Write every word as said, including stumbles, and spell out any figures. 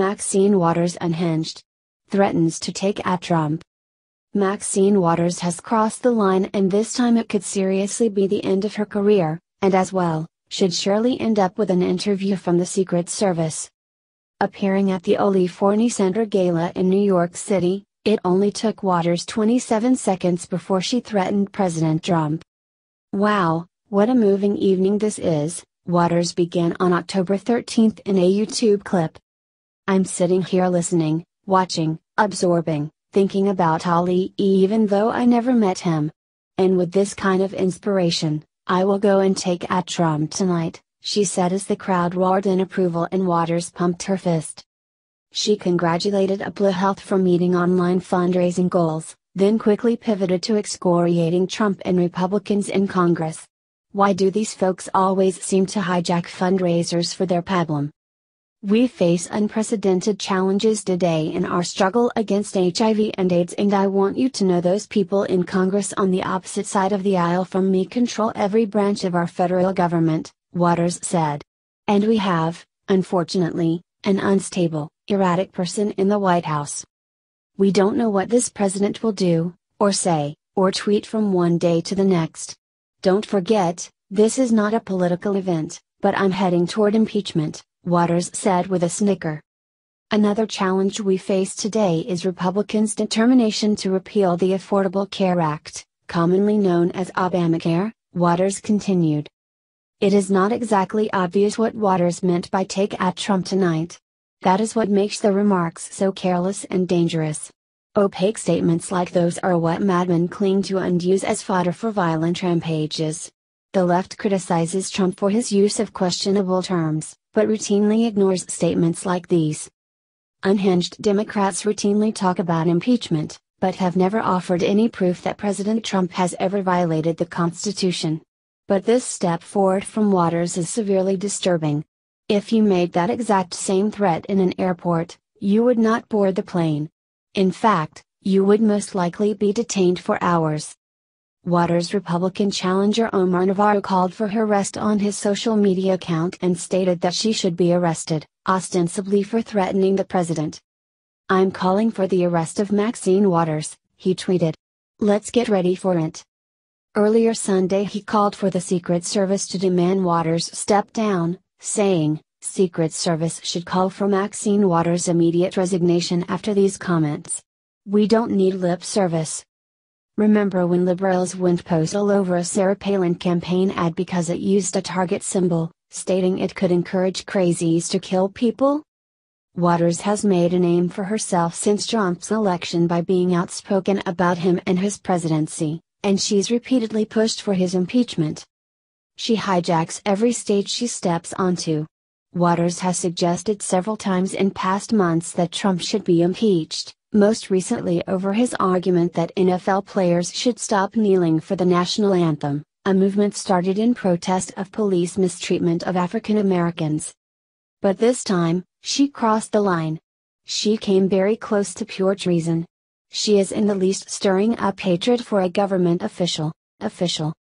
Maxine Waters unhinged. Threatens to take at Trump. Maxine Waters has crossed the line, and this time it could seriously be the end of her career, and as well, should surely end up with an interview from the Secret Service. Appearing at the Ole Forney Center Gala in New York City, it only took Waters twenty-seven seconds before she threatened President Trump. "Wow, what a moving evening this is," Waters began on October thirteenth in a YouTube clip. "I'm sitting here listening, watching, absorbing, thinking about Ali even though I never met him. And with this kind of inspiration, I will go and take at Trump tonight," she said as the crowd roared in approval and Waters pumped her fist. She congratulated Upla Health for meeting online fundraising goals, then quickly pivoted to excoriating Trump and Republicans in Congress. Why do these folks always seem to hijack fundraisers for their pablum? "We face unprecedented challenges today in our struggle against H I V and AIDS, and I want you to know those people in Congress on the opposite side of the aisle from me control every branch of our federal government," Waters said. "And we have, unfortunately, an unstable, erratic person in the White House. We don't know what this president will do, or say, or tweet from one day to the next. Don't forget, this is not a political event, but I'm heading toward impeachment," Waters said with a snicker. "Another challenge we face today is Republicans' determination to repeal the Affordable Care Act, commonly known as Obamacare," Waters continued. It is not exactly obvious what Waters meant by take at Trump tonight. That is what makes the remarks so careless and dangerous. Opaque statements like those are what madmen cling to and use as fodder for violent rampages. The left criticizes Trump for his use of questionable terms, but routinely ignores statements like these. Unhinged Democrats routinely talk about impeachment, but have never offered any proof that President Trump has ever violated the Constitution. But this step forward from Waters is severely disturbing. If you made that exact same threat in an airport, you would not board the plane. In fact, you would most likely be detained for hours. Waters' Republican challenger Omar Navarro called for her arrest on his social media account and stated that she should be arrested, ostensibly for threatening the president. "I'm calling for the arrest of Maxine Waters," he tweeted. "Let's get ready for it." Earlier Sunday he called for the Secret Service to demand Waters step down, saying, "Secret Service should call for Maxine Waters' immediate resignation after these comments. We don't need lip service." Remember when liberals went postal over a Sarah Palin campaign ad because it used a target symbol, stating it could encourage crazies to kill people? Waters has made a name for herself since Trump's election by being outspoken about him and his presidency, and she's repeatedly pushed for his impeachment. She hijacks every stage she steps onto. Waters has suggested several times in past months that Trump should be impeached, most recently over his argument that N F L players should stop kneeling for the national anthem, a movement started in protest of police mistreatment of African Americans. But this time, she crossed the line. She came very close to pure treason. She is in the least stirring up hatred for a government official, official.